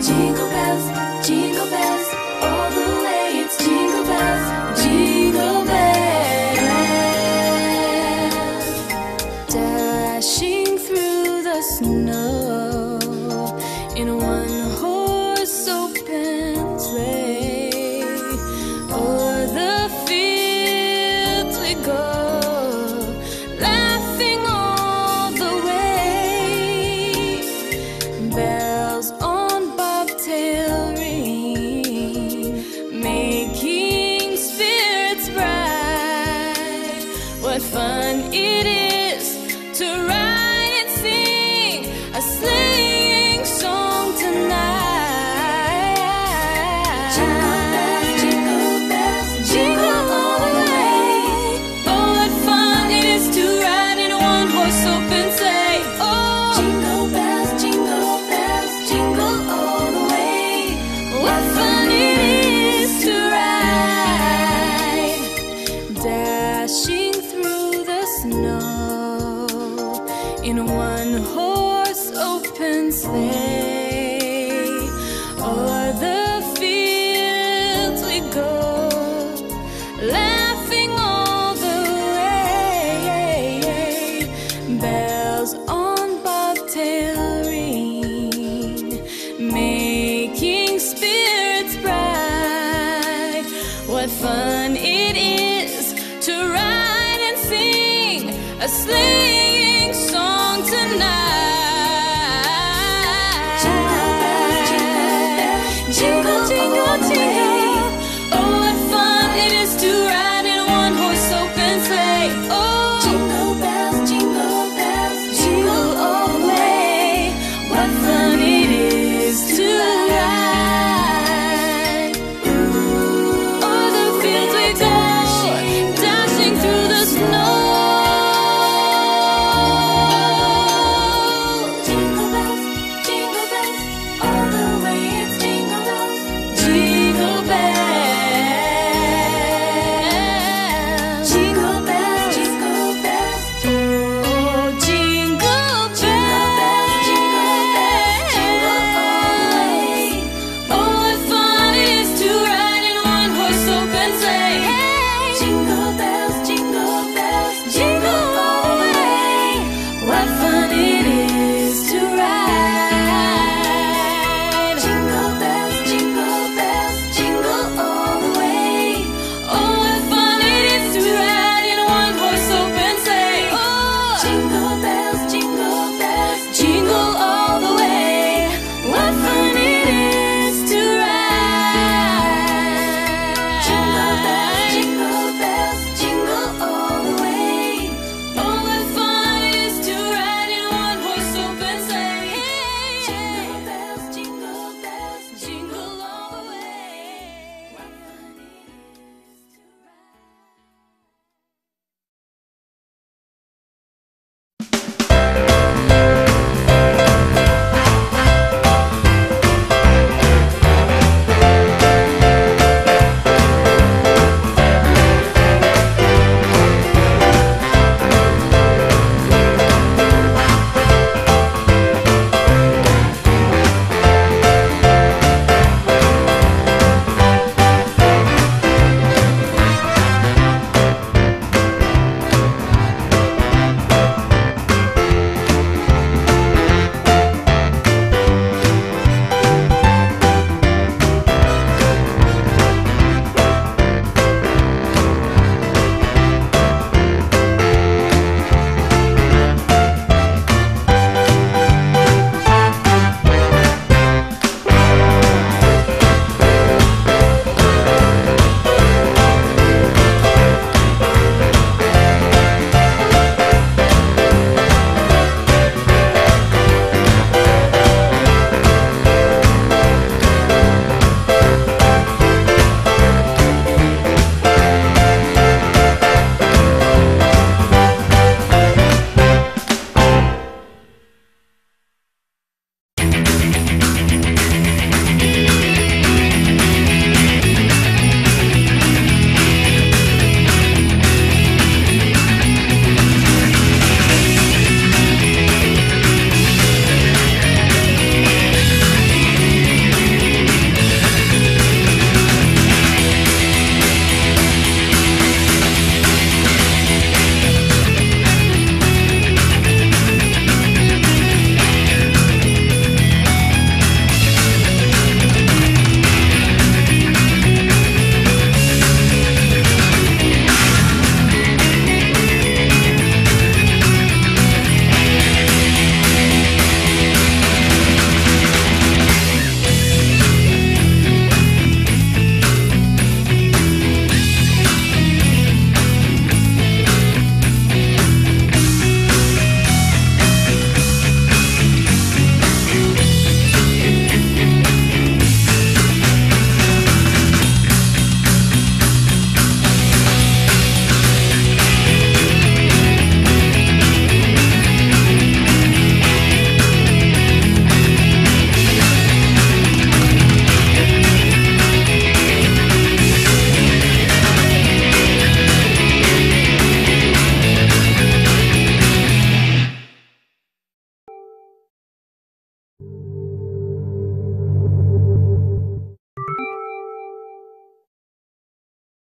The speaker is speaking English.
jingle bells, all the way it's jingle bells, jingle bells. Dashing through the snow in a one-horse open sleigh, o'er the fields we go, laughing all the way. Bells on bobtail ring, making spirits bright. What fun it is to ride and sing a sleighing song tonight. Jingle bells, jingle bells, jingle all the way. Oh, what fun it is to ride in a one-horse open sleigh. Oh, jingle bells, jingle bells, jingle all the way. What fun it is to ride, dashing through the snow in a one-horse open sleigh. O'er the fields we go, laughing all the way. Bells on bobtail ring, making spirits bright. What fun it is to ride and sing a sleighing